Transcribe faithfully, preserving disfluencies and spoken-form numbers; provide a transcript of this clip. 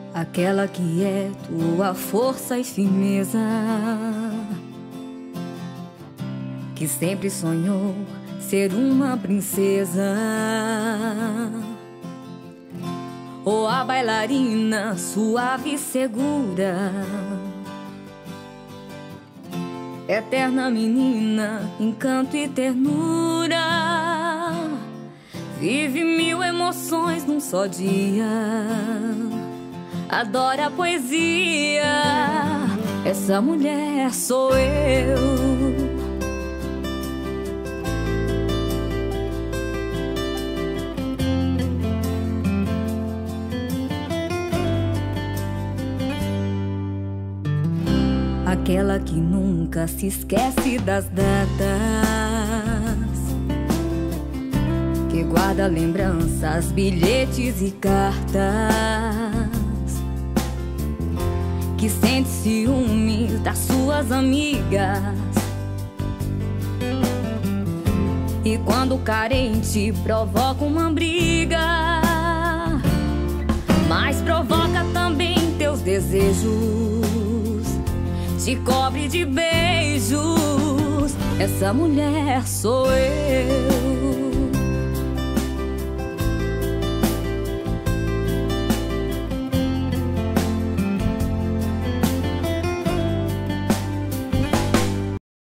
aquela que é tua força e firmeza, que sempre sonhou ser uma princesa, ou a bailarina suave e segura, eterna menina, encanto e ternura, vive mil emoções num só dia, adora a poesia. Essa mulher sou eu. Aquela que nunca se esquece das datas, que guarda lembranças, bilhetes e cartas, que sente ciúme das suas amigas, e quando carente provoca uma briga, mas provoca também teus desejos, te cobre de beijos. Essa mulher sou eu.